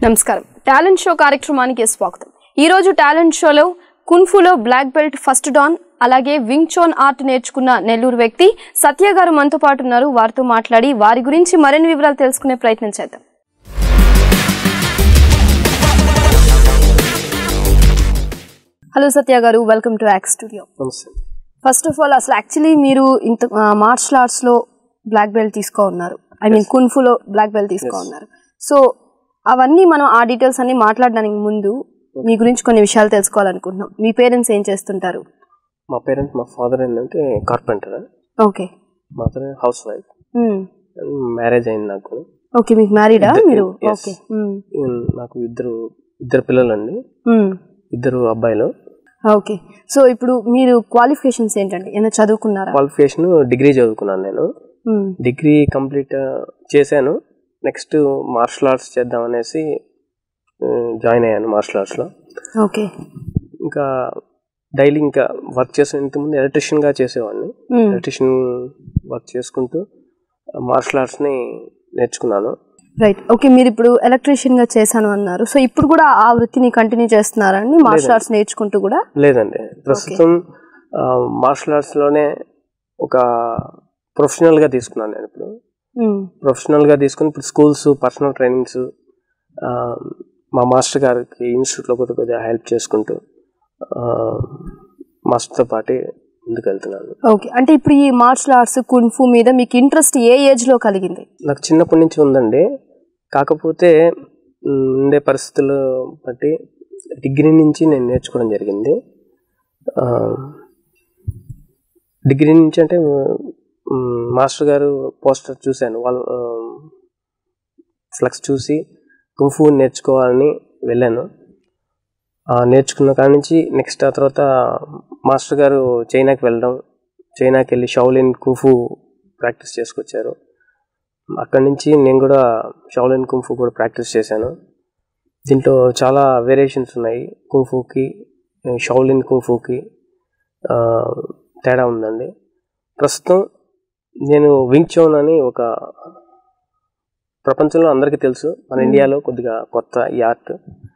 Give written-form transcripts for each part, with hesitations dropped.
నమస్కారం talent show కార్యక్రమానికి స్వాగతం. ఈ రోజు టాలెంట్ షోలో కున్ఫులో బ్లాక్ బెల్ట్ ఫస్ట్ డాన్ అలాగే వింగ్ చౌన్ ఆర్ట్ నేర్చుకున్న నెల్లూరు వ్యక్తి సత్య గారు మనతో పాటు ఉన్నారు. వారితో మాట్లాడి వారి గురించి మరిన్ని వివరాలు తెలుసుకునే ప్రయత్నం చేద్దాం. Hello Satya garu, welcome to యాక్స్ స్టూడియో. ఫస్ట్ ఆఫ్ ఆల్ అసలు యాక్చువల్లీ మీరు ఇంత మార్షల్ ఆర్ట్స్ లో బ్లాక్ బెల్ట్ తీసుకో ఉన్నారు, ఐ మీన్ కున్ఫులో బ్లాక్ బెల్ట్ తీసుకో ఉన్నారు. సో అవన్నీ మనం ఆ డీటెయిల్స్ అన్ని మాట్లాడడానికి ముందు మీ గురించి కొన్ని విషయాలు తెలుసుకోవాలనుకుంటున్నాం. మీ పేరెంట్స్ ఏం చేస్తుంటారు? మా పేరెంట్స్, మా ఫాదర్ ఏంటంటే carpenter. Okay. Mother house wife. Marriage అయింది నాకు. ఓకే, మీకు మ్యారీడా మీరు? ఓకే. నాకు ఇద్దరు పిల్లలండి, ఇద్దరు అబ్బాయిలు. ఓకే. సో ఇప్పుడు మీరు క్వాలిఫికేషన్స్ ఏంటండి? ఏమైనా చదువుకున్నారా? క్వాలిఫికేషన్ డిగ్రీ చదువుకున్నాను నేను. డిగ్రీ కంప్లీట్ చేశాను. నెక్స్ట్ మార్షల్ ఆర్ట్స్ చేద్దాం అనేసి జాయిన్ అయ్యాను మార్షల్ ఆర్ట్స్లో. ఓకే. ఇంకా డైలీ ఇంకా వర్క్ చేసే ఇంతకుముందు ఎలక్ట్రీషియన్గా చేసేవాడిని. ఎలక్ట్రీషియన్ వర్క్ చేసుకుంటూ మార్షల్ ఆర్ట్స్ని నేర్చుకున్నాను. రైట్. ఓకే, మీరు ఇప్పుడు ఎలక్ట్రీషియన్గా చేశాను అన్నారు. సో ఇప్పుడు కూడా ఆ వృత్తిని కంటిన్యూ చేస్తున్నారండి మార్షల్ ఆర్ట్స్ నేర్చుకుంటూ కూడా? లేదండి, ప్రస్తుతం మార్షల్ ఆర్ట్స్లోనే ఒక ప్రొఫెషనల్గా తీసుకున్నాను నేను. ఇప్పుడు ప్రొఫెషనల్గా తీసుకుని ఇప్పుడు స్కూల్స్, పర్సనల్ ట్రైనింగ్స్, మా మాస్టర్ గారికి ఇన్స్టిట్యూట్లో కొద్దిగా హెల్ప్ చేసుకుంటూ మాస్టర్తో పాటు ముందుకు వెళ్తున్నాను. ఓకే. అంటే ఇప్పుడు ఈ మార్షల్ ఆర్ట్స్ కున్ఫు మీద మీకు ఇంట్రెస్ట్ ఏ ఏజ్లో కలిగింది? నాకు చిన్నప్పటి నుంచి ఉందండి. కాకపోతే ఉండే పరిస్థితులు బట్టి డిగ్రీ నుంచి నేను నేర్చుకోవడం జరిగింది. డిగ్రీ నుంచి అంటే మాస్టర్ గారు పోస్టర్ చూశాను, వాళ్ళు ఫ్లెక్స్ చూసి కుంఫు నేర్చుకోవాలని వెళ్ళాను. నేర్చుకున్న కాడి నుంచి నెక్స్ట్ ఆ తర్వాత మాస్టర్ గారు చైనాకి వెళ్ళడం, చైనాకి వెళ్ళి షా오లిన్ కుంఫు ప్రాక్టీస్ చేసుకొచ్చారు. అక్కడి నుంచి నేను కూడా షా오లిన్ కుంఫు కూడా ప్రాక్టీస్ చేశాను. దీంట్లో చాలా వేరియేషన్స్ ఉన్నాయి. కుంఫుకి షా오లిన్ కుంఫుకి తేడా ఉందండి. ప్రస్తుతం నేను వింగ్ చౌన్ అని ఒక ప్రపంచంలో అందరికీ తెలుసు, మన ఇండియాలో కొద్దిగా కొత్త ఈ ఆర్ట్.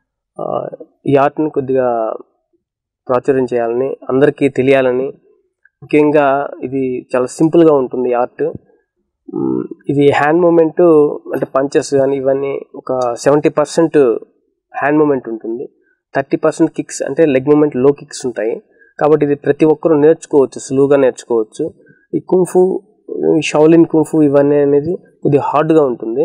ఈ ఆర్ట్ని కొద్దిగా ప్రాచుర్యం చేయాలని, అందరికీ తెలియాలని, ముఖ్యంగా ఇది చాలా సింపుల్గా ఉంటుంది ఈ ఆర్ట్. ఇది హ్యాండ్ మూమెంట్ అంటే పంచెస్ కానీ ఇవన్నీ ఒక 70% హ్యాండ్ మూమెంట్ ఉంటుంది, 30% కిక్స్ అంటే లెగ్ మూమెంట్, లో కిక్స్ ఉంటాయి. కాబట్టి ఇది ప్రతి ఒక్కరూ నేర్చుకోవచ్చు, సులువుగా నేర్చుకోవచ్చు. ఈ కుంఫు, షా오లిన్ కుంఫు ఇవన్నీ అనేది కొద్దిగా హార్డ్గా ఉంటుంది.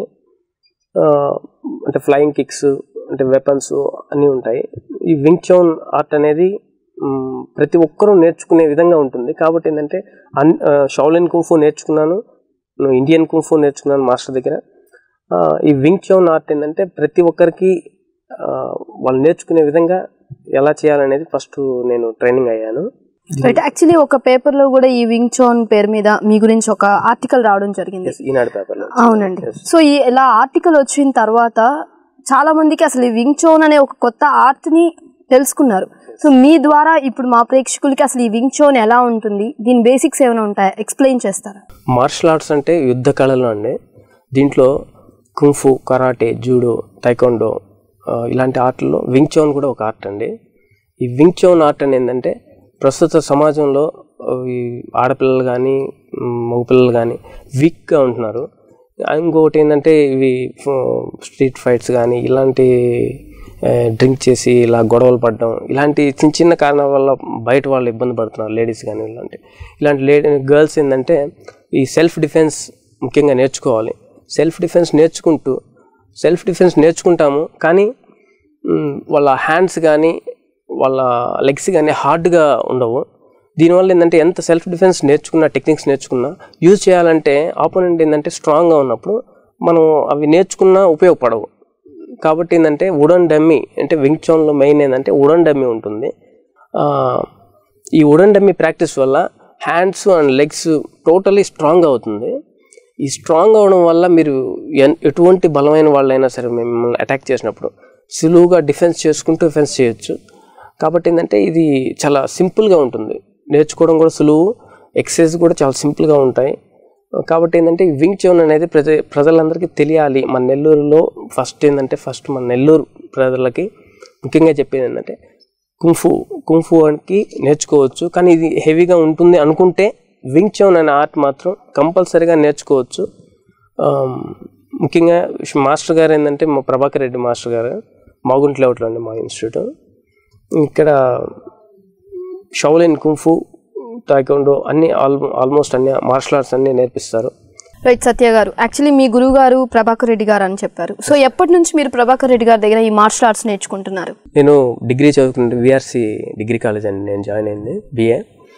అంటే ఫ్లయింగ్ కిక్స్, అంటే వెపన్స్ అన్నీ ఉంటాయి. ఈ వింగ్ చౌన్ ఆర్ట్ అనేది ప్రతి ఒక్కరూ నేర్చుకునే విధంగా ఉంటుంది. కాబట్టి ఏంటంటే షా오లిన్ కుంఫు నేర్చుకున్నాను, ఇండియన్ కుంఫు నేర్చుకున్నాను మాస్టర్ దగ్గర. ఈ వింగ్ చౌన్ ఆర్ట్ ఏంటంటే ప్రతి ఒక్కరికి వాళ్ళు నేర్చుకునే విధంగా ఎలా చేయాలనేది ఫస్ట్ నేను ట్రైనింగ్ అయ్యాను. యాక్చువల్లీ ఒక పేపర్ లో కూడా ఈ వింగ్ చౌన్ పేరు మీద మీ గురించి ఒక ఆర్టికల్ రావడం జరిగింది, ఈనాడు పేపర్లో. అవునండి. సో ఇలా ఆర్టికల్ వచ్చిన తర్వాత చాలా మందికి అసలు ఈ వింగ్ చౌన్ అనే ఒక కొత్త ఆర్ట్ ని తెలుసుకున్నారు. సో మీ ద్వారా ఇప్పుడు మా ప్రేక్షకులకి అసలు ఈ వింగ్ చౌన్ ఎలా ఉంటుంది, దీని బేసిక్స్ ఏమైనా ఉంటాయా, ఎక్స్ప్లెయిన్ చేస్తారా? మార్షల్ ఆర్ట్స్ అంటే యుద్ధ కళలు అండి. దీంట్లో కుంఫు, కరాటే, జూడో, టైకోండో ఇలాంటి ఆర్ట్లో వింగ్ చౌన్ కూడా ఒక ఆర్ట్ అండి. ఈ వింగ్ చౌన్ ఆర్ట్ అని ఏంటంటే ప్రస్తుత సమాజంలో ఈ ఆడపిల్లలు కానీ మగపిల్లలు కానీ వీక్గా ఉంటున్నారు. ఇంకొకటి ఏంటంటే ఇవి స్ట్రీట్ ఫైట్స్ కానీ ఇలాంటి డ్రింక్ చేసి ఇలా గొడవలు పడడం, ఇలాంటి చిన్న చిన్న కారణాల వల్ల బయట వాళ్ళు ఇబ్బంది పడుతున్నారు, లేడీస్ కానీ ఇలాంటి గర్ల్స్ ఏంటంటే ఈ సెల్ఫ్ డిఫెన్స్ ముఖ్యంగా నేర్చుకోవాలి. సెల్ఫ్ డిఫెన్స్ నేర్చుకుంటాము, కానీ వాళ్ళ హ్యాండ్స్ కానీ వాళ్ళ లెగ్స్ కానీ హార్డ్గా ఉండవు. దీనివల్ల ఏంటంటే ఎంత సెల్ఫ్ డిఫెన్స్ నేర్చుకున్నా, టెక్నిక్స్ నేర్చుకున్నా యూజ్ చేయాలంటే ఆపోనెంట్ ఏంటంటే స్ట్రాంగ్గా ఉన్నప్పుడు మనం అవి నేర్చుకున్నా ఉపయోగపడవు. కాబట్టి ఏంటంటే వుడన్ డమ్మీ అంటే వింగ్ చౌన్లో మెయిన్ ఏంటంటే వుడన్ డమ్మీ ఉంటుంది. ఈ వుడన్ డమ్మీ ప్రాక్టీస్ వల్ల hands and legs totally strong అవుతుంది. ఈ స్ట్రాంగ్ అవడం వల్ల మీరు ఎటువంటి బలమైన వాళ్ళైనా సరే మిమ్మల్ని అటాక్ చేసినప్పుడు సులువుగా డిఫెన్స్ చేయొచ్చు. కాబట్టి ఏంటంటే ఇది చాలా సింపుల్గా ఉంటుంది, నేర్చుకోవడం కూడా సులువు, ఎక్సర్సైజ్ కూడా చాలా సింపుల్గా ఉంటాయి. కాబట్టి ఏంటంటే వింగ్ చౌన్ అనేది ప్రజలందరికీ తెలియాలి. మన నెల్లూరులో ఫస్ట్ మన నెల్లూరు ప్రజలకి ముఖ్యంగా చెప్పేది ఏంటంటే కుంఫు అని నేర్చుకోవచ్చు, కానీ ఇది హెవీగా ఉంటుంది అనుకుంటే వింగ్ చౌన్ అనే ఆర్ట్ మాత్రం కంపల్సరీగా నేర్చుకోవచ్చు. ముఖ్యంగా మాస్టర్ గారు ఏంటంటే మా ప్రభాకర్ రెడ్డి మాస్టర్ గారు మాగుంట లేఅవుట్లో అండి మా ఇన్స్టిట్యూట్. ఇక్కడ షౌలిన్ కుంఫు, టాయిక్వాండో అన్ని ఆల్మోస్ట్ అన్ని మార్షల్ ఆర్ట్స్ అన్ని నేర్పిస్తారు. రైట్ సత్య గారు, యాక్చువల్లీ మీ గురువు గారు ప్రభాకర్ రెడ్డి గారు అని చెప్పారు. సో ఎప్పటి నుంచి మీరు ప్రభాకర్ రెడ్డి గారి దగ్గర ఈ మార్షల్ ఆర్ట్స్ నేర్చుకుంటున్నారు? నేను డిగ్రీ చదువుకుంటే విఆర్సి డిగ్రీ కాలేజ్ అండి నేను జాయిన్ అయింది, బిఏ.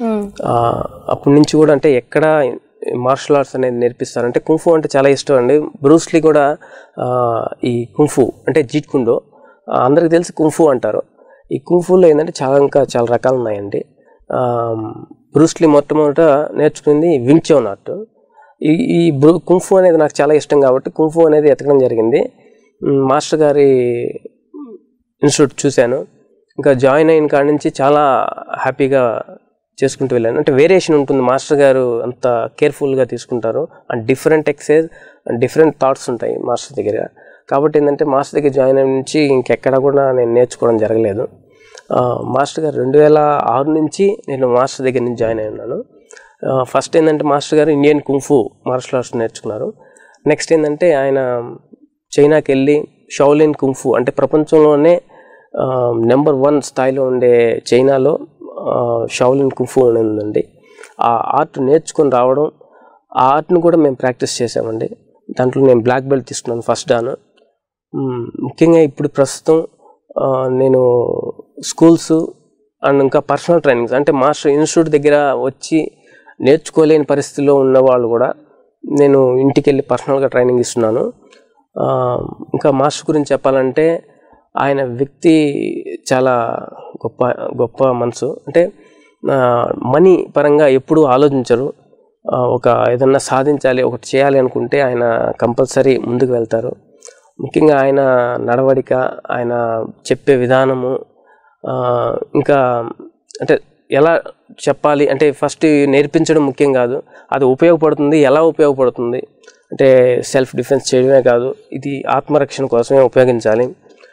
అప్పటి నుంచి కూడా అంటే ఎక్కడ మార్షల్ ఆర్ట్స్ అనేది నేర్పిస్తారంటే కుంఫు అంటే చాలా ఇష్టం అండి. బ్రూస్లీ కూడా ఈ కుంఫు అంటే జీట్ కుండో అందరికి తెలిసి కుంఫు అంటారు. ఈ కుంఫులో ఏంటంటే చాలా రకాలు ఉన్నాయండి. బ్రూస్లీ మొట్టమొదట నేర్చుకుంది వింగ్ చౌన్ ఆర్ట్. ఈ కుంఫు అనేది నాకు చాలా ఇష్టం కాబట్టి కుంఫు అనేది ఎతకడం జరిగింది. మాస్టర్ గారి ఇన్స్టిట్యూట్ చూశాను, ఇంకా జాయిన్ అయిన కాడి నుంచి చాలా హ్యాపీగా చేసుకుంటూ వెళ్ళాను. అంటే వేరియేషన్ ఉంటుంది, మాస్టర్ గారు అంత కేర్ఫుల్గా తీసుకుంటారు and different exercise and different thoughts ఉంటాయి మాస్టర్ దగ్గర. కాబట్టి ఏంటంటే మాస్టర్ దగ్గర జాయిన్ అయిన నుంచి ఇంకెక్కడ కూడా నేను నేర్చుకోవడం జరగలేదు. మాస్టర్ గారు 2006 నుంచి నేను మాస్టర్ దగ్గర నుంచి జాయిన్ అయినాను. ఫస్ట్ ఏంటంటే master garu Indian kung fu martial arts నేర్చుకున్నారు. నెక్స్ట్ ఏంటంటే ఆయన చైనాకి వెళ్ళి షౌలిన్ కుంఫు అంటే ప్రపంచంలోనే నెంబర్ 1 స్థాయిలో ఉండే చైనాలో షౌలిన్ కుంఫు ఉందండి. ఆ ఆర్ట్ నేర్చుకొని రావడం, ఆ ఆర్ట్ని కూడా మేము ప్రాక్టీస్ చేసామండి. దాంట్లో నేను బ్లాక్ బెల్ట్ తీసుకున్నాను ఫస్ట్ డాన్. ముఖ్యంగా ఇప్పుడు ప్రస్తుతం నేను స్కూల్స్ అండ్ ఇంకా పర్సనల్ ట్రైనింగ్స్ అంటే మాస్టర్ ఇన్స్టిట్యూట్ దగ్గర వచ్చి నేర్చుకోలేని పరిస్థితిలో ఉన్న వాళ్ళు కూడా నేను ఇంటికి వెళ్ళి పర్సనల్గా ట్రైనింగ్ ఇస్తున్నాను. ఇంకా మాస్టర్ గురించి చెప్పాలంటే ఆయన వ్యక్తి చాలా గొప్ప మనసు. అంటే మనీ పరంగా ఎప్పుడూ ఆలోచించరు. ఏదన్నా సాధించాలి, ఒకటి చేయాలి అనుకుంటే ఆయన కంపల్సరీ ముందుకు వెళ్తారు. ముఖ్యంగా ఆయన నడవడిక, ఆయన చెప్పే విధానము, ఇంకా అంటే ఎలా చెప్పాలి అంటే ఫస్ట్ నేర్పించడం ముఖ్యం కాదు, అది ఉపయోగపడుతుంది, ఎలా ఉపయోగపడుతుంది అంటే సెల్ఫ్ డిఫెన్స్ చేయడమే కాదు, ఇది ఆత్మరక్షణ కోసమే ఉపయోగించాలి.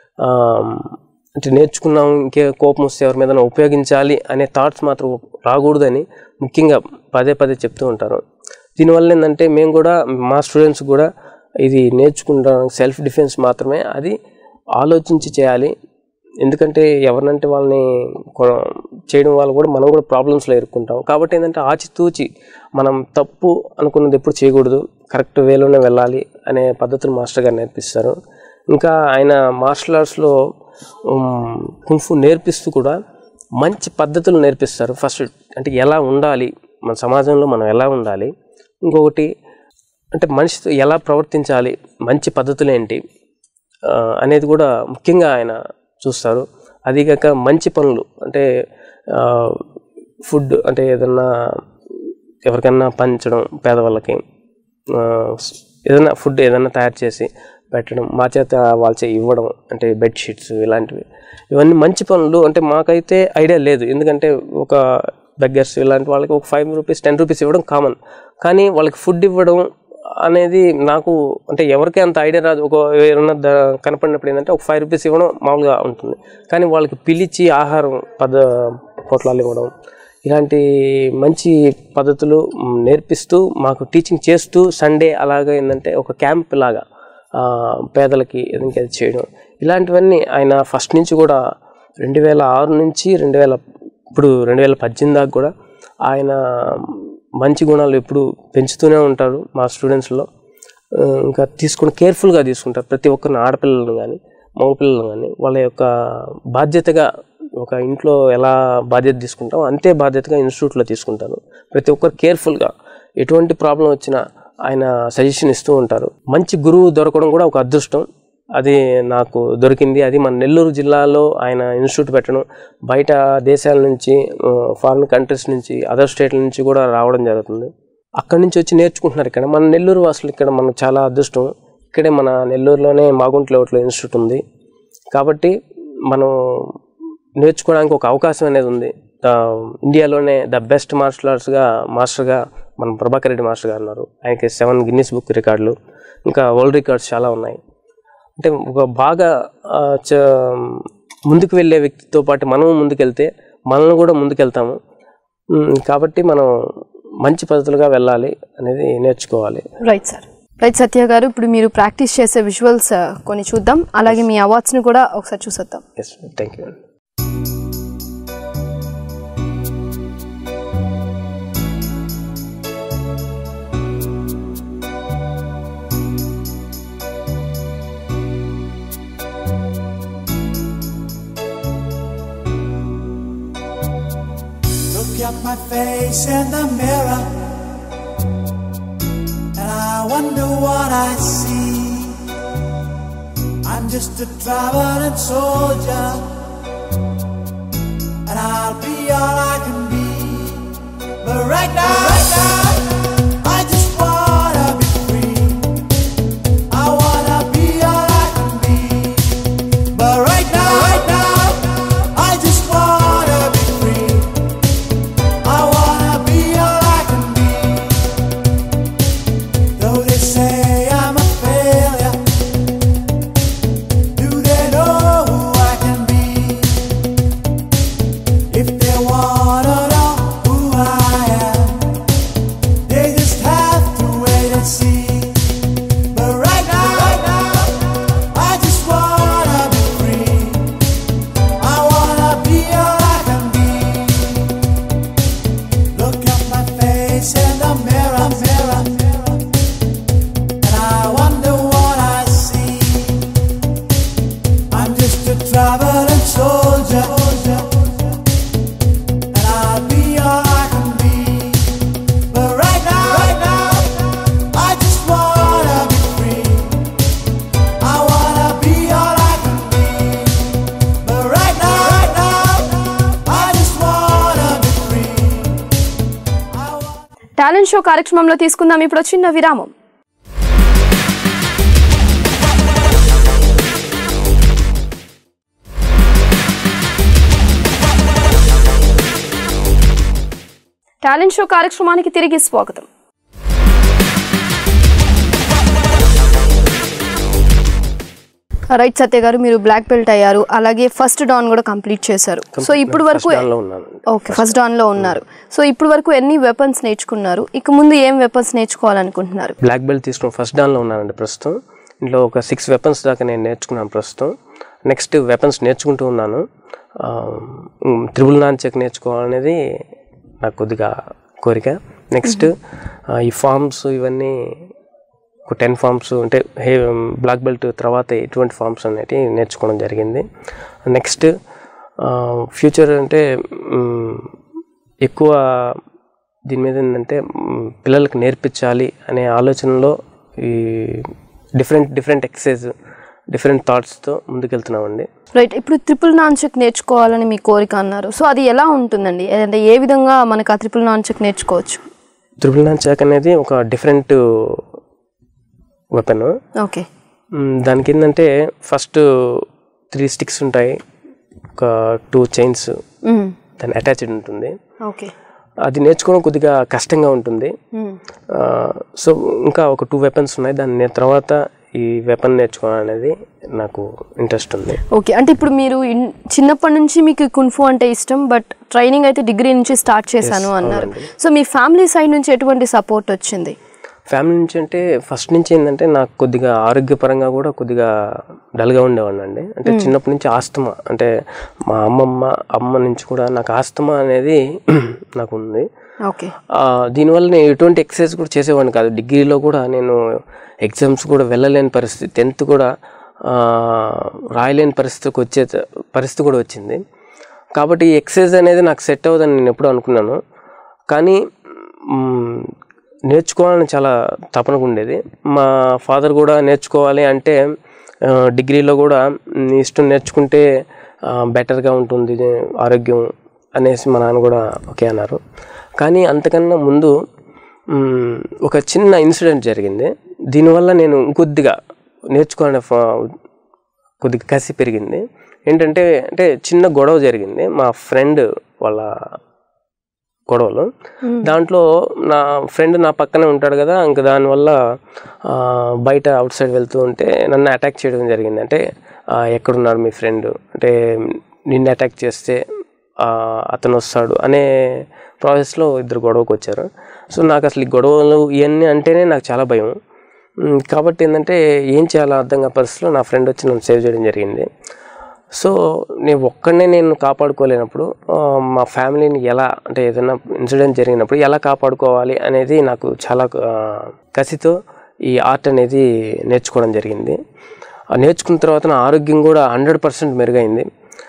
అంటే నేర్చుకున్నాం ఇంకే కోపం వస్తే ఎవరి మీద ఉపయోగించాలి అనే థాట్స్ మాత్రం రాకూడదని ముఖ్యంగా పదే చెప్తూ ఉంటారు. దీనివల్ల ఏంటంటే మేము కూడా మా స్టూడెంట్స్ కూడా ఇది నేర్చుకుంటాం సెల్ఫ్ డిఫెన్స్ మాత్రమే, అది ఆలోచించి చేయాలి. ఎందుకంటే ఎవరినంటే వాళ్ళని చేయడం వల్ల కూడా మనం కూడా ప్రాబ్లమ్స్లో ఇరుక్కుంటాం. కాబట్టి ఏంటంటే ఆచితూచి మనం తప్పు అనుకున్నది ఎప్పుడు చేయకూడదు, కరెక్ట్ వేలోనే వెళ్ళాలి అనే పద్ధతులు మాస్టర్ గారు నేర్పిస్తారు. ఇంకా ఆయన మార్షల్ ఆర్ట్స్లో కుంఫు నేర్పిస్తూ కూడా మంచి పద్ధతులు నేర్పిస్తారు. ఫస్ట్ అంటే ఎలా ఉండాలి, మన సమాజంలో మనం ఎలా ఉండాలి, ఇంకొకటి అంటే మనిషితో ఎలా ప్రవర్తించాలి, మంచి పద్ధతులు ఏంటి అనేది కూడా ముఖ్యంగా ఆయన చూస్తారు. అదిగాక మంచి పనులు అంటే ఫుడ్ అంటే ఏదన్నా ఎవరికన్నా పంచడం, పేదవాళ్ళకి ఏదైనా ఫుడ్ ఏదైనా తయారు చేసి పెట్టడం, మా చేత వాళ్ళ ఇవ్వడం, అంటే బెడ్షీట్స్ ఇలాంటివి, ఇవన్నీ మంచి పనులు. అంటే మాకైతే ఐడియా లేదు, ఎందుకంటే ఒక బెగ్గర్స్ ఇలాంటి వాళ్ళకి ఒక 5 రూపీస్ 10 రూపీస్ ఇవ్వడం కామన్, కానీ వాళ్ళకి ఫుడ్ ఇవ్వడం అనేది నాకు అంటే ఎవరికీ అంత ఐడియా రాదు. ఒక ఏమన్నా కనపడినప్పుడు ఏంటంటే ఒక 5 రూపీస్ ఇవ్వడం మామూలుగా ఉంటుంది, కానీ వాళ్ళకి పిలిచి ఆహారం పొట్లాలు ఇవ్వడం, ఇలాంటి మంచి పద్ధతులు నేర్పిస్తూ మాకు టీచింగ్ చేస్తూ సండే అలాగా ఏంటంటే ఒక క్యాంప్ లాగా పేదలకి ఏదైనా చేయడం, ఇలాంటివన్నీ ఆయన ఫస్ట్ నుంచి కూడా 2006 నుంచి 2018 దాకా కూడా ఆయన మంచి గుణాలు ఎప్పుడు పెంచుతూనే ఉంటారు మా స్టూడెంట్స్లో. ఇంకా కేర్ఫుల్గా తీసుకుంటారు ప్రతి ఒక్కరిని, ఆడపిల్లలను కానీ మగపిల్లలను కానీ వాళ్ళ యొక్క బాధ్యతగా ఒక ఇంట్లో ఎలా బాధ్యత తీసుకుంటామో అంతే బాధ్యతగా ఇన్స్టిట్యూట్లో తీసుకుంటారు. ప్రతి ఒక్కరు కేర్ఫుల్గా ఎటువంటి ప్రాబ్లం వచ్చినా ఆయన సజెషన్ ఇస్తూ ఉంటారు. మంచి గురువు దొరకడం కూడా ఒక అదృష్టం, అది నాకు దొరికింది. అది మన నెల్లూరు జిల్లాలో ఆయన ఇన్స్టిట్యూట్ పెట్టడం, బయట దేశాల నుంచి ఫారిన్ కంట్రీస్ నుంచి అదర్ స్టేట్ల నుంచి కూడా రావడం జరుగుతుంది. అక్కడి నుంచి వచ్చి నేర్చుకుంటున్నారు. ఇక్కడ మన నెల్లూరు అసలు ఇక్కడ మనకు చాలా అదృష్టం. ఇక్కడే మన నెల్లూరులోనే మాగుంట లేఅవుట్లో ఇన్స్టిట్యూట్ ఉంది కాబట్టి మనం నేర్చుకోవడానికి ఒక అవకాశం అనేది ఉంది. ఇండియాలోనే ద బెస్ట్ మార్షల్ ఆర్ట్స్గా మాస్టర్గా మన ప్రభాకర్ రెడ్డి మాస్టర్ గారు ఉన్నారు, ఆయనకి 7 గిన్నిస్ బుక్ రికార్డులు, ఇంకా వరల్డ్ రికార్డ్స్ చాలా ఉన్నాయి. అంటే ఒక బాగా ముందుకు వెళ్ళే వ్యక్తితో పాటు మనం ముందుకెళ్తే మనల్ని కూడా ముందుకెళ్తాము. కాబట్టి మనం మంచి పద్ధతులుగా వెళ్ళాలి అనేది నేర్చుకోవాలి. Right sir. రైట్ సత్య గారు, ఇప్పుడు మీరు ప్రాక్టీస్ చేసే విజువల్స్ కొన్ని చూద్దాం, అలాగే మీ అవార్డ్స్ని కూడా ఒకసారి చూసేద్దాం. Yes, thank you. At my face in the mirror, and I wonder what I see. I'm just a traveling soldier, and I'll be all I can be. But right now, I just wanna be free. I wanna be all I can be. But right now, I just wanna be free. Talent show కార్యక్రమంలో తీసుకుందాం ఇప్పుడు చిన్న విరామం. Talent show కార్యక్రమానికి తిరిగి స్వాగతం. Right సత్య గారు, మీరు బ్లాక్ బెల్ట్ అయ్యారు, అలాగే ఫస్ట్ డాన్ కూడా కంప్లీట్ చేశారు. సో ఇప్పుడు వరకు ఓకే, ఫస్ట్ డాన్ లో ఉన్నారు. సో ఇప్పుడు వరకు ఎన్ని వెపన్స్ నేర్చుకున్నారు? ఇక ముందు ఏం వెపన్స్ నేర్చుకోవాలనుకుంటున్నారు? బ్లాక్ బెల్ట్ తీసుకుని ఫస్ట్ డాన్ లో ఉన్నానండి ప్రస్తుతం. ఇంట్లో ఒక 6 వెపన్స్ దాకా నేను నేర్చుకున్నాను ప్రస్తుతం. నెక్స్ట్ వెపన్స్ నేర్చుకుంటూ ఉన్నాను. త్రిబుల్ నాన్ చెక్ నేర్చుకోవాలనేది నాకు కొద్దిగా కోరిక. నెక్స్ట్ ఈ ఫార్మ్స్ ఇవన్నీ ఒక 10 ఫార్మ్స్ అంటే బ్లాక్ బెల్ట్ తర్వాత ఎటువంటి ఫార్మ్స్ అనేవి నేర్చుకోవడం జరిగింది. నెక్స్ట్ ఫ్యూచర్ అంటే ఎక్కువ దీని మీద ఏంటంటే పిల్లలకి నేర్పించాలి అనే ఆలోచనలో ఈ డిఫరెంట్ ఎక్సర్సైజ్ డిఫరెంట్ థాట్స్తో ముందుకెళ్తున్నామండి. రైట్, ఇప్పుడు ట్రిపుల్ నాన్ చెక్ నేర్చుకోవాలని మీ కోరిక అన్నారు. సో అది ఎలా ఉంటుందండి? అంటే ఏ విధంగా మనకు ఆ ట్రిపుల్ నాన్ చెక్ నేర్చుకోవచ్చు? ట్రిపుల్ నాన్ చెక్ అనేది ఒక డిఫరెంట్ వెపన్. ఓకే, దానికి ఏంటంటే ఫస్ట్ 3 స్టిక్స్ ఉంటాయి, ఒక 2 చైన్స్ దాని అటాచ్డ్ ఉంటుంది. ఓకే, అది నేర్చుకోవడం కొద్దిగా కష్టంగా ఉంటుంది. సో ఇంకా ఒక 2 వెపన్స్ ఉన్నాయి. దాని తర్వాత ఈ వెపన్ నేర్చుకోవడం అనేది నాకు ఇంట్రెస్ట్ ఉంది. ఓకే, అంటే ఇప్పుడు మీరు చిన్నప్పటి నుంచి మీకు కున్ఫు అంటే ఇష్టం, బట్ ట్రైనింగ్ అయితే డిగ్రీ నుంచి స్టార్ట్ చేశాను అన్నారు. సో మీ ఫ్యామిలీ సైడ్ నుంచి ఎటువంటి సపోర్ట్ వచ్చింది? ఫ్యామిలీ నుంచి అంటే ఫస్ట్ నుంచి ఏంటంటే నాకు కొద్దిగా ఆరోగ్యపరంగా కూడా కొద్దిగా డల్గా ఉండేవాడిని అండి. అంటే చిన్నప్పటి నుంచి ఆస్తమా, అంటే మా అమ్మ నుంచి కూడా నాకు ఆస్తమా అనేది నాకు ఉంది. దీనివల్ల నేను ఎటువంటి ఎక్సర్సైజ్ కూడా చేసేవాడిని కాదు. డిగ్రీలో కూడా నేను ఎగ్జామ్స్ కూడా వెళ్ళలేని పరిస్థితి, 10th కూడా రాయలేని పరిస్థితి కూడా వచ్చింది. కాబట్టి ఈ ఎక్సర్సైజ్ అనేది నాకు సెట్ అవ్వదని నేను ఎప్పుడూ అనుకున్నాను. కానీ నేర్చుకోవాలని చాలా తపనగా ఉండేది. మా ఫాదర్ కూడా నేర్చుకోవాలి అంటే డిగ్రీలో కూడా నీ ఇష్టం నేర్చుకుంటే బెటర్గా ఉంటుంది ఆరోగ్యం అనేసి మా నాన్న కూడా ఓకే అన్నారు. కానీ అంతకన్నా ముందు ఒక చిన్న ఇన్సిడెంట్ జరిగింది. దీనివల్ల నేను ఇంకొద్దిగా నేర్చుకోవాలనే కొద్దిగా కసి పెరిగింది. ఏంటంటే చిన్న గొడవ జరిగింది. మా ఫ్రెండ్ వాళ్ళ గొడవలు. దాంట్లో నా ఫ్రెండ్ నా పక్కనే ఉంటాడు కదా, ఇంకా దానివల్ల బయట అవుట్ సైడ్ వెళ్తూ ఉంటే నన్ను అటాక్ చేయడం జరిగింది. అంటే ఎక్కడున్నాడు మీ ఫ్రెండ్, అంటే నిన్ను అటాక్ చేస్తే అతను వస్తాడు అనే ప్రాసెస్లో ఇద్దరు గొడవకు వచ్చారు. సో నాకు అసలు ఈ గొడవలు ఇవన్నీ అంటేనే నాకు చాలా భయం. కాబట్టి ఏంటంటే ఏం చేయాలో అర్థం కాని పరిస్థితిలో నా ఫ్రెండ్ వచ్చి నన్ను సేవ్ చేయడం జరిగింది. సో నేను కాపాడుకోలేనప్పుడు మా ఫ్యామిలీని ఎలా, అంటే ఏదైనా ఇన్సిడెంట్ జరిగినప్పుడు ఎలా కాపాడుకోవాలి అనేది నాకు చాలా కసితో ఈ ఆర్ట్ అనేది నేర్చుకోవడం జరిగింది. నేర్చుకున్న తర్వాత నా ఆరోగ్యం కూడా 100% మెరుగైంది.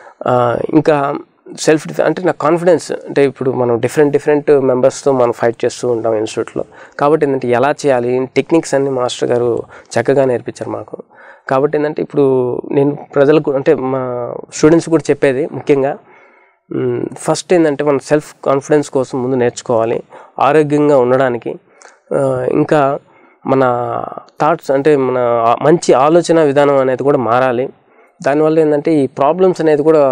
ఇంకా సెల్ఫ్ అంటే నా కాన్ఫిడెన్స్, అంటే ఇప్పుడు మనం డిఫరెంట్ మెంబర్స్తో మనం ఫైట్ చేస్తూ ఉంటాం ఇన్స్టిట్యూట్లో. కాబట్టి ఏంటంటే ఎలా చేయాలి టెక్నిక్స్ అన్ని మాస్టర్ గారు చక్కగా నేర్పించారు మాకు. కాబట్టి ఏంటంటే ఇప్పుడు నేను ప్రజలకు, అంటే మా స్టూడెంట్స్ కూడా చెప్పేది ముఖ్యంగా ఫస్ట్ ఏంటంటే మన సెల్ఫ్ కాన్ఫిడెన్స్ కోసం ముందు నేర్చుకోవాలి, ఆరోగ్యంగా ఉండడానికి. ఇంకా మన థాట్స్, అంటే మన మంచి ఆలోచన విధానం అనేది కూడా మారాలి. దానివల్ల ఏంటంటే ఈ ప్రాబ్లమ్స్ అనేది కూడా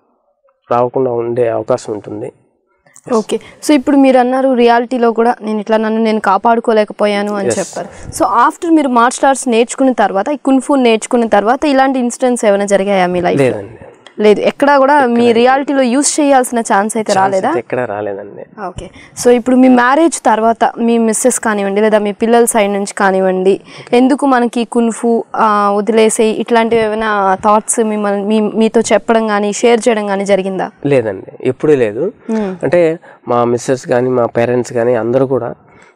రాకుండా ఉండే అవకాశం ఉంటుంది. ఓకే, సో ఇప్పుడు మీరు అన్నారు రియాలిటీలో కూడా నన్ను కాపాడుకోలేకపోయాను అని చెప్పారు. సో ఆఫ్టర్ మీరు మార్షల్ ఆర్ట్స్ నేర్చుకున్న తర్వాత, ఈ కున్ఫూ నేర్చుకున్న తర్వాత ఇలాంటి ఇన్సిడెంట్స్ ఏమైనా జరిగాయా మీ లైఫ్? లేదండి, లేదు. ఎక్కడా కూడా మీ రియాలిటీలో యూజ్ చేయాల్సిన ఛాన్స్ అయితే రాలేదా? ఎక్కడ రాలేదండి. ఓకే, సో ఇప్పుడు మీ మ్యారేజ్ తర్వాత మీ మిస్సెస్ కానివ్వండి, లేదా మీ పిల్లల సైడ్ నుంచి కానివ్వండి, ఎందుకు మనకి కున్ఫూ వదిలేసే ఇట్లాంటివి ఏమైనా థాట్స్ మిమ్మల్ని మీతో చెప్పడం కానీ షేర్ చేయడం కానీ జరిగిందా? లేదండి, ఎప్పుడూ లేదు. అంటే మా మిస్సెస్ కానీ మా పేరెంట్స్ కానీ అందరూ కూడా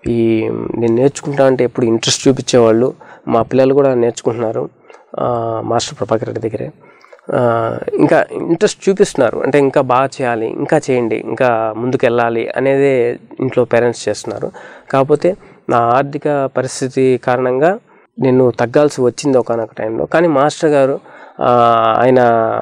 నేను నేర్చుకుంటా అంటే ఎప్పుడు ఇంట్రెస్ట్ చూపించేవాళ్ళు. మా పిల్లలు కూడా నేర్చుకుంటున్నారు మాస్టర్ ప్రభాకర్ రెడ్డి దగ్గరే. ఇంకా ఇంట్రెస్ట్ చూపిస్తున్నారు, అంటే ఇంకా బాగా చేయాలి, ఇంకా చేయండి, ఇంకా ముందుకు వెళ్ళాలి అనేది ఇంట్లో పేరెంట్స్ చేస్తున్నారు. కాకపోతే నా ఆర్థిక పరిస్థితి కారణంగా నేను తగ్గాల్సి వచ్చింది ఒకనొక టైంలో. కానీ మాస్టర్ గారు ఆయన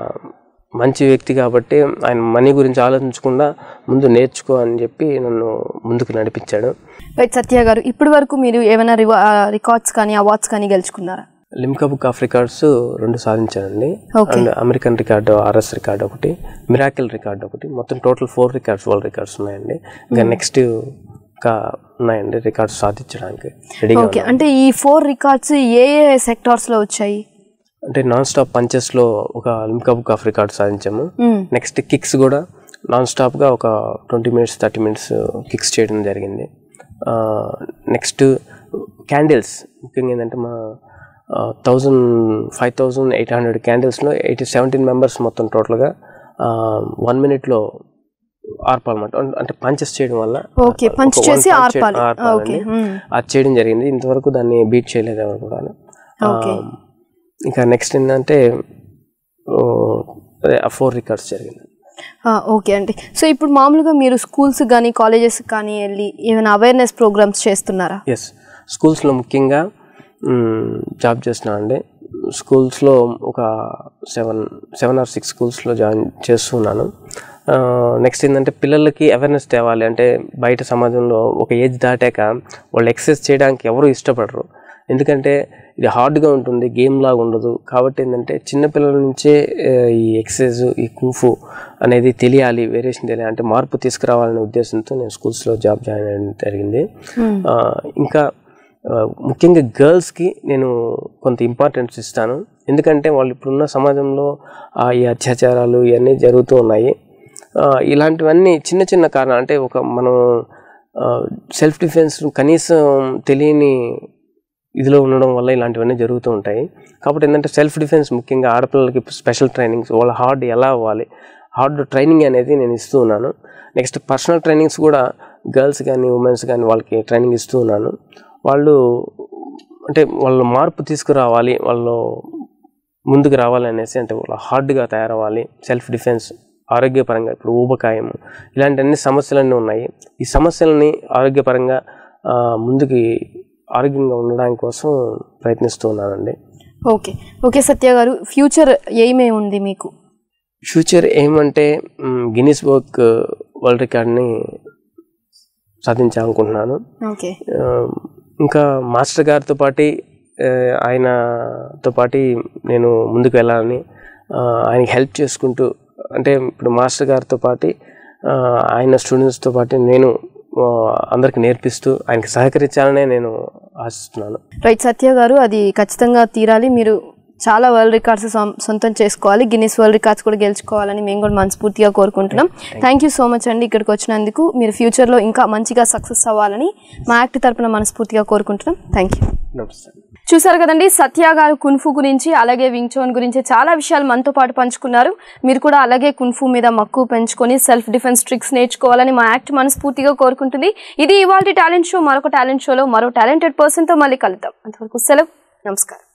మంచి వ్యక్తి కాబట్టి ఆయన మనీ గురించి ఆలోచించకుండా ముందు నేర్చుకో అని చెప్పి నన్ను ముందుకు నడిపించాడు. రైట్ సత్య గారు, ఇప్పటి వరకు మీరు ఏమైనా రికార్డ్స్ కానీ అవార్డ్స్ కానీ గెలుచుకున్నారా? లిమ్కా బుక్ ఆఫ్ రికార్డ్స్ 2 సాధించానండి. And American record, RS record ఒకటి, మిరాకిల్ రికార్డు ఒకటి, మొత్తం టోటల్ 4 రికార్డ్స్, వరల్డ్ రికార్డ్స్ ఉన్నాయండి. ఇంకా నెక్స్ట్ ఇంకా ఉన్నాయండి రికార్డ్స్ సాధించడానికి రెడీగా. ఓకే, అంటే ఈ 4 రికార్డ్స్ ఏ సెక్టార్స్లో వచ్చాయి? అంటే నాన్ స్టాప్ పంచెస్లో ఒక లిమ్కా బుక్ ఆఫ్ రికార్డ్ సాధించాము. నెక్స్ట్ కిక్స్ కూడా నాన్ స్టాప్గా ఒక 20 minutes 30 minutes కిక్స్ చేయడం జరిగింది. నెక్స్ట్ క్యాండిల్స్, ముఖ్యంగా ఏంటంటే మా 5800 క్యాండిల్స్లో 17 members మొత్తం టోటల్గా 1 minute ఆర్పాలన్నమాట. అంటే పంచెస్ చేయడం వల్ల అది చేయడం జరిగింది. ఇంతవరకు దాన్ని బీట్ చేయలేదు ఎవరు కూడా. ఇంకా నెక్స్ట్ ఏంటంటే 4 రికార్డ్స్ జరిగింది. ఓకే అండి, సో ఇప్పుడు మామూలుగా మీరు స్కూల్స్ కానీ కాలేజెస్ కానీ వెళ్ళి ఏమైనా అవేర్నెస్ ప్రోగ్రామ్స్ చేస్తున్నారా? ఎస్, స్కూల్స్లో ముఖ్యంగా జాబ్ చేస్తున్నానండి. స్కూల్స్లో ఒక 7 or 6 స్కూల్స్లో జాయిన్ చేస్తున్నాను. నెక్స్ట్ ఏంటంటే పిల్లలకి అవేర్నెస్ తేవాలి. అంటే బయట సమాజంలో ఒక ఏజ్ దాటాక వాళ్ళు ఎక్సర్సైజ్ చేయడానికి ఎవరు ఇష్టపడరు, ఎందుకంటే ఇది హార్డ్గా ఉంటుంది, గేమ్ లాగా ఉండదు. కాబట్టి ఏంటంటే చిన్నపిల్లల నుంచే ఈ ఎక్సర్సైజ్, ఈ కుంఫు అనేది తెలియాలి, వేరియేషన్ తెలియాలి, అంటే మార్పు తీసుకురావాలనే ఉద్దేశంతో నేను స్కూల్స్లో జాయిన్ అయ్యడం జరిగింది. ఇంకా ముఖ్యంగా గర్ల్స్కి నేను కొంత ఇంపార్టెన్స్ ఇస్తాను, ఎందుకంటే వాళ్ళు ఇప్పుడున్న సమాజంలో ఈ అత్యాచారాలు ఇవన్నీ జరుగుతూ ఉన్నాయి. ఇలాంటివన్నీ చిన్న చిన్న కారణాలు, అంటే మనం సెల్ఫ్ డిఫెన్స్ కనీసం తెలియని ఇదిలో ఉండడం వల్ల ఇలాంటివన్నీ జరుగుతూ ఉంటాయి. కాబట్టి ఏంటంటే సెల్ఫ్ డిఫెన్స్, ముఖ్యంగా ఆడపిల్లలకి స్పెషల్ ట్రైనింగ్స్, వాళ్ళ హార్డ్ ఎలా అవ్వాలి, హార్డ్ ట్రైనింగ్ అనేది నేను ఇస్తూ ఉన్నాను. నెక్స్ట్ పర్సనల్ ట్రైనింగ్స్ కూడా గర్ల్స్ కానీ ఉమెన్స్ కానీ వాళ్ళకి ట్రైనింగ్ ఇస్తూ ఉన్నాను. వాళ్ళు మార్పు తీసుకురావాలి, వాళ్ళు ముందుకు రావాలి అనేసి, అంటే వాళ్ళు హార్డ్గా తయారవ్వాలి, సెల్ఫ్ డిఫెన్స్, ఆరోగ్యపరంగా ఇప్పుడు ఊబకాయం ఇలాంటి సమస్యలన్నీ ఉన్నాయి. ఈ సమస్యలని ఆరోగ్యపరంగా ముందుకి ఆరోగ్యంగా ఉండడానికి కోసం ప్రయత్నిస్తూ ఉన్నానండి. ఓకే ఓకే సత్య గారు, ఫ్యూచర్ ఎయిమ్ ఏముంది మీకు? ఫ్యూచర్ ఎయిమ్ అంటే గిన్నిస్ బుక్ వరల్డ్ రికార్డ్ని సాధించాలనుకుంటున్నాను. ఓకే, ఇంకా మాస్టర్ గారితో పాటు ఆయనతో పాటు నేను ముందుకు వెళ్ళాలని, ఆయనకి హెల్ప్ చేసుకుంటూ, అంటే ఇప్పుడు మాస్టర్ గారితో పాటు ఆయన స్టూడెంట్స్తో పాటు నేను అందరికి నేర్పిస్తూ ఆయనకి సహకరించాలనే నేను ఆశిస్తున్నాను. రైట్ సత్య గారు, అది ఖచ్చితంగా తీరాలి. మీరు చాలా వరల్డ్ రికార్డ్స్ సొంతం చేసుకోవాలి, గిన్నిస్ వరల్డ్ రికార్డ్స్ కూడా గెలుచుకోవాలని మేము కూడా మనస్ఫూర్తిగా కోరుకుంటున్నాం. థ్యాంక్ యూ సో మచ్ అండి ఇక్కడికి వచ్చినందుకు. మీరు ఫ్యూచర్లో ఇంకా మంచిగా సక్సెస్ అవ్వాలని మా యాక్ట్ తరపున మనస్ఫూర్తిగా కోరుకుంటున్నాం. Thank you. నమస్తే. చూసారు కదండి, సత్య గారు కున్ఫు గురించి అలాగే వింగ్ చౌన్ గురించి చాలా విషయాలు మనతో పాటు పంచుకున్నారు. మీరు కూడా అలాగే కున్ఫు మీద మక్కువ పెంచుకొని సెల్ఫ్ డిఫెన్స్ ట్రిక్స్ నేర్చుకోవాలని మా యాక్ట్ మనస్ఫూర్తిగా కోరుకుంటుంది. ఇది ఇవాల్టి టాలెంట్ షో. మరొక టాలెంట్ షోలో మరో టాలెంటెడ్ పర్సన్తో మళ్ళీ కలుద్దాం. అంతవరకు సెలవు. నమస్కారం.